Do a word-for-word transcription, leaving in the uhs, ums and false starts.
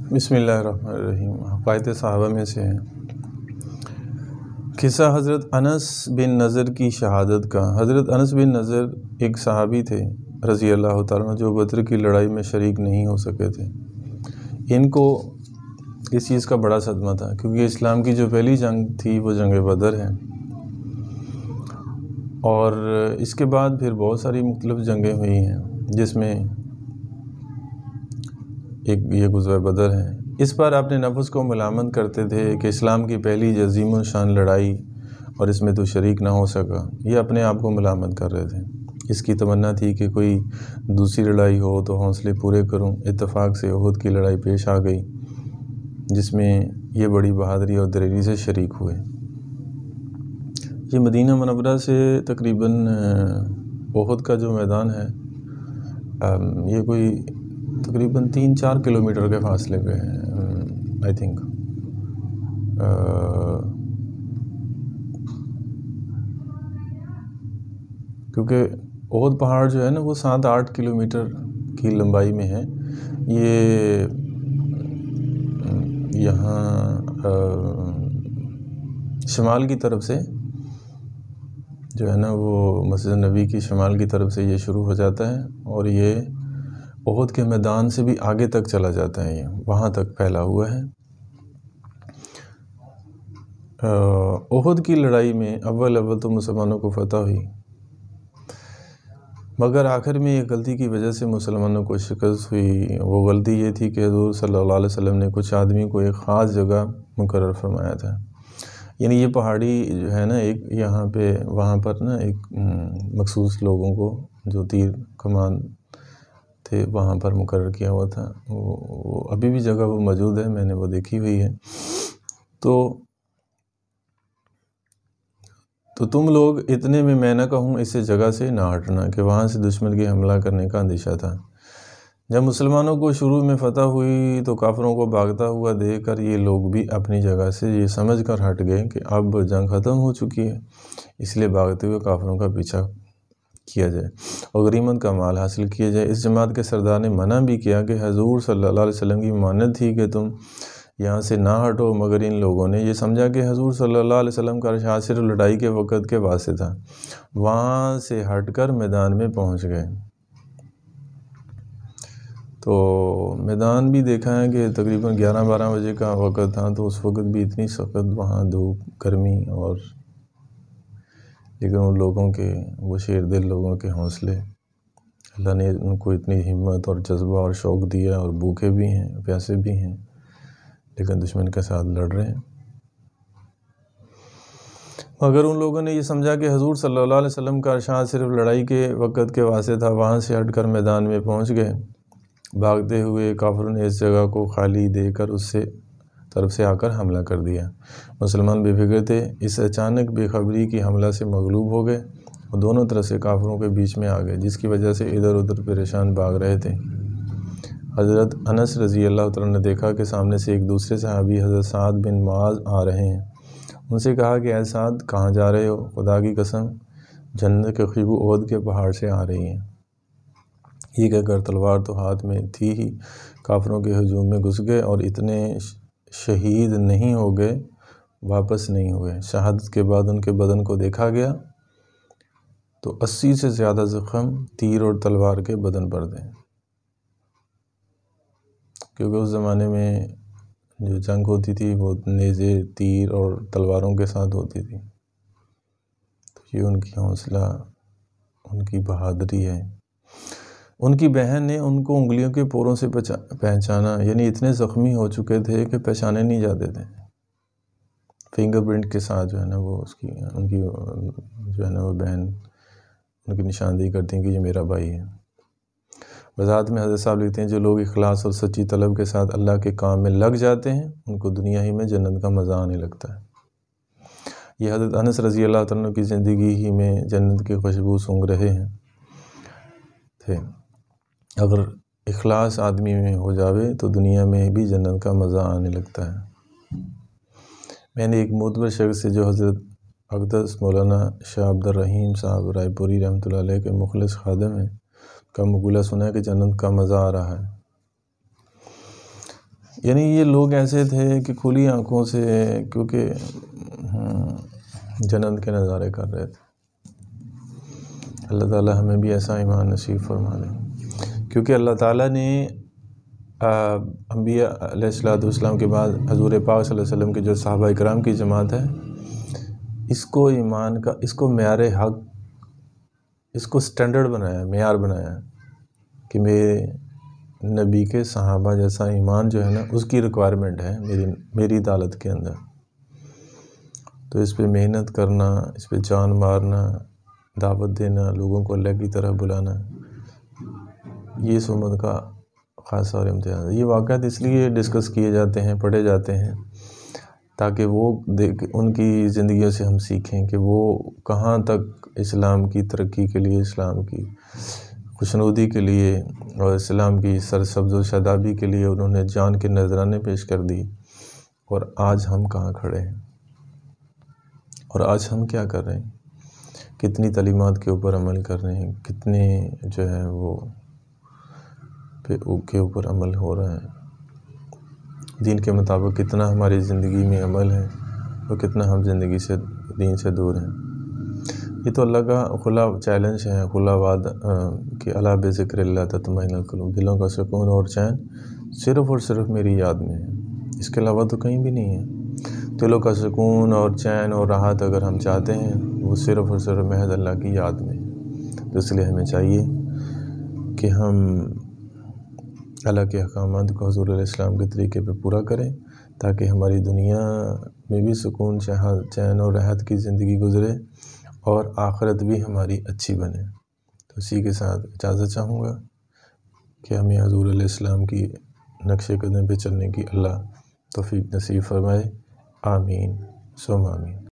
بسم اللہ الرحمن الرحیم۔ حقائق صحابہ میں سے ہیں قصہ حضرت انس بن نضر کی شہادت کا۔ حضرت انس بن نضر ایک صحابی تھے رضی اللہ تعالیٰ عنہ، جو بدر کی لڑائی میں شریک نہیں ہو سکے تھے۔ ان کو اس چیز کا بڑا صدمہ تھا، کیونکہ اسلام کی جو پہلی جنگ تھی وہ جنگ بدر ہے، اور اس کے بعد پھر بہت ساری مختلف جنگیں ہوئی ہیں، جس میں ایک یہ غزوہ بدر ہے۔ اس پر اپنے نفس کو ملامت کرتے تھے کہ اسلام کی پہلی عظیم الشان لڑائی اور اس میں تو شریک نہ ہو سکا۔ یہ اپنے آپ کو ملامت کر رہے تھے۔ اس کی تمنا تھی کہ کوئی دوسری لڑائی ہو تو حوصلے پورے کروں۔ اتفاق سے احد کی لڑائی پیش آ گئی، جس میں یہ بڑی بہادری اور دلیری سے شریک ہوئے۔ یہ مدینہ منورہ سے تقریباً احد کا جو میدان ہے، یہ کوئی تقریباً تین چار کلومیٹر کے فاصلے پہ ہے آئی تھنک۔ کیونکہ احد پہاڑ جو ہے نا وہ سات آٹھ کلومیٹر کی لمبائی میں ہے۔ یہ یہاں شمال کی طرف سے جو ہے نا وہ مسجد نبی کی شمال کی طرف سے یہ شروع ہو جاتا ہے، اور یہ احد کے میدان سے بھی آگے تک چلا جاتا ہے، یہ وہاں تک پھیلا ہوا ہے۔ احد کی لڑائی میں اول اول تو مسلمانوں کو فتح ہوئی، مگر آخر میں ایک غلطی کی وجہ سے مسلمانوں کو شکست ہوئی۔ وہ غلطی یہ تھی کہ حضور صلی اللہ علیہ وسلم نے کچھ آدمی کو ایک خاص جگہ مقرر فرمایا تھا۔ یعنی یہ پہاڑی جو ہے نا ایک یہاں پہ وہاں پر نا ایک مخصوص لوگوں کو جو تیر کمان تھے وہاں پر مقرر کیا ہوا تھا۔ وہ ابھی بھی جگہ وہ موجود ہے، میں نے وہ دیکھی ہوئی ہے۔ تو تو تم لوگ اتنے میں میں نہ کہوں اس جگہ سے نہ ہٹنا، کہ وہاں سے دشمن کے حملہ کرنے کا اندیشہ تھا۔ جب مسلمانوں کو شروع میں فتح ہوئی تو کافروں کو بھاگتا ہوا دیکھ کر یہ لوگ بھی اپنی جگہ سے یہ سمجھ کر ہٹ گئے کہ اب جنگ ختم ہو چکی ہے، اس لیے بھاگتے ہوئے کافروں کا پیچھا کیا جائے اور غنیمت کا مال حاصل کیا جائے۔ اس جماعت کے سردار نے منع بھی کیا کہ حضور صلی اللہ علیہ وسلم کی مانت تھی کہ تم یہاں سے نہ ہٹو، مگر ان لوگوں نے یہ سمجھا کہ حضور صلی اللہ علیہ وسلم کا ارشاد صرف لڑائی کے وقت کے واسطے تھا، وہاں سے ہٹ کر میدان میں پہنچ گئے۔ تو میدان بھی دیکھا ہے کہ تقریباً گیارہ بارہ بجے کا وقت تھا، تو اس وقت بھی اتنی سخت وہاں دھوپ گرمی، اور لیکن ان لوگوں کے وہ شیر دل لوگوں کے حوصلے، اللہ نے ان کو اتنی ہمت اور جذبہ اور شوق دیا، اور بھوکے بھی ہیں پیاسے بھی ہیں، لیکن دشمن کے ساتھ لڑ رہے ہیں۔ مگر ان لوگوں نے یہ سمجھا کہ حضور صلی اللہ علیہ وسلم کا ارشاد صرف لڑائی کے وقت کے واسطے تھا، وہاں سے ہٹ کر میدان میں پہنچ گئے۔ بھاگتے ہوئے کافروں نے اس جگہ کو خالی دے کر اس سے طرف سے آ کر حملہ کر دیا۔ مسلمان بے فکر تھے، اس اچانک بے خبری کی حملہ سے مغلوب ہو گئے اور دونوں طرف سے کافروں کے بیچ میں آ گئے، جس کی وجہ سے ادھر ادھر پریشان بھاگ رہے تھے۔ حضرت انس رضی اللہ تعالیٰ نے دیکھا کہ سامنے سے ایک دوسرے صحابی حضرت سعد بن معاذ آ رہے ہیں۔ ان سے کہا کہ اے سعد، کہاں جا رہے ہو؟ خدا کی قسم، جنت کے خوشبو احد کے پہاڑ سے آ رہی ہیں۔ یہ کہہ کر تلوار تو ہاتھ میں تھی ہی، کافروں کے ہجوم میں گھس گئے اور اتنے شہید نہیں ہو گئے، واپس نہیں ہوئے۔ شہادت کے بعد ان کے بدن کو دیکھا گیا تو اسی سے زیادہ زخم تیر اور تلوار کے بدن پر تھے، کیونکہ اس زمانے میں جو جنگ ہوتی تھی وہ نیزے، تیر اور تلواروں کے ساتھ ہوتی تھی۔ تو یہ ان کی حوصلہ، ان کی بہادری ہے۔ ان کی بہن نے ان کو انگلیوں کے پوروں سے پہچانا، یعنی اتنے زخمی ہو چکے تھے کہ پہچانے نہیں جاتے تھے۔ فنگر پرنٹ کے ساتھ جو ہے نا وہ اس کی ان کی جو ہے نا وہ بہن ان کی نشاندہی کرتی ہیں کہ یہ میرا بھائی ہے۔ وضاحت میں حضرت صاحب لکھتے ہیں، جو لوگ اخلاص اور سچی طلب کے ساتھ اللہ کے کام میں لگ جاتے ہیں ان کو دنیا ہی میں جنت کا مزہ آنے لگتا ہے۔ یہ حضرت انس رضی اللہ تعالیٰ کی زندگی ہی میں جنت کی خوشبو سونگھ رہے ہیں تھے۔ اگر اخلاص آدمی میں ہو جاوے تو دنیا میں بھی جنت کا مزہ آنے لگتا ہے۔ میں نے ایک معتبر شخص سے جو حضرت اقدس مولانا شاہ عبد الرحیم صاحب رائے پوری رحمۃ اللہ علیہ کے مخلص خادم ہیں کا مقولہ سنا ہے کہ جنت کا مزہ آ رہا ہے۔ یعنی یہ لوگ ایسے تھے کہ کھلی آنکھوں سے کیونکہ جنت کے نظارے کر رہے تھے۔ اللہ تعالیٰ ہمیں بھی ایسا ایمان نصیب فرما دے، کیونکہ اللہ تعالیٰ نے انبیاء علیہ الصلوۃ والسلام کے بعد حضور پاک صلی اللہ علیہ وسلم کے جو صحابہ اکرام کی جماعت ہے، اس کو ایمان کا اس کو معیار حق، اس کو سٹینڈرڈ بنایا ہے، معیار بنایا ہے کہ میرے نبی کے صحابہ جیسا ایمان جو ہے نا اس کی ریکوائرمنٹ ہے میری میری عدالت کے اندر۔ تو اس پہ محنت کرنا، اس پہ جان مارنا، دعوت دینا، لوگوں کو اللہ کی طرح بلانا، یہ اس امت کا خاصہ اور امتیاز ہے۔ یہ واقعات اس لیے ڈسکس کیے جاتے ہیں، پڑھے جاتے ہیں، تاکہ وہ دیکھ ان کی زندگیوں سے ہم سیکھیں کہ وہ کہاں تک اسلام کی ترقی کے لیے، اسلام کی خوشنودی کے لیے اور اسلام کی سرسبز و شادابی کے لیے انہوں نے جان کے نذرانے پیش کر دی، اور آج ہم کہاں کھڑے ہیں، اور آج ہم کیا کر رہے ہیں، کتنی تعلیمات کے اوپر عمل کر رہے ہیں، کتنے جو ہے وہ کے اوپر عمل ہو رہا ہے، دین کے مطابق کتنا ہماری زندگی میں عمل ہے اور کتنا ہم زندگی سے دین سے دور ہیں۔ یہ تو اللہ کا کھلا چیلنج ہے، کھلا وعدہ کہ الا بذکر اللہ تطمئن القلوب، دلوں کا سکون اور چین صرف اور صرف میری یاد میں ہے، اس کے علاوہ تو کہیں بھی نہیں ہے۔ دلوں کا سکون اور چین اور راحت اگر ہم چاہتے ہیں وہ صرف اور صرف محض اللہ کی یاد میں ہے۔ تو اس لیے ہمیں چاہیے کہ ہم اللہ کے احکامات کو حضور علیہ السلام کے طریقے پہ پورا کریں، تاکہ ہماری دنیا میں بھی سکون، چین اور راحت کی زندگی گزرے اور آخرت بھی ہماری اچھی بنے۔ تو اسی کے ساتھ اجازت چاہوں گا کہ ہمیں حضور علیہ السلام کی نقش قدم پہ چلنے کی اللہ توفیق نصیب فرمائے۔ آمین ثم آمین۔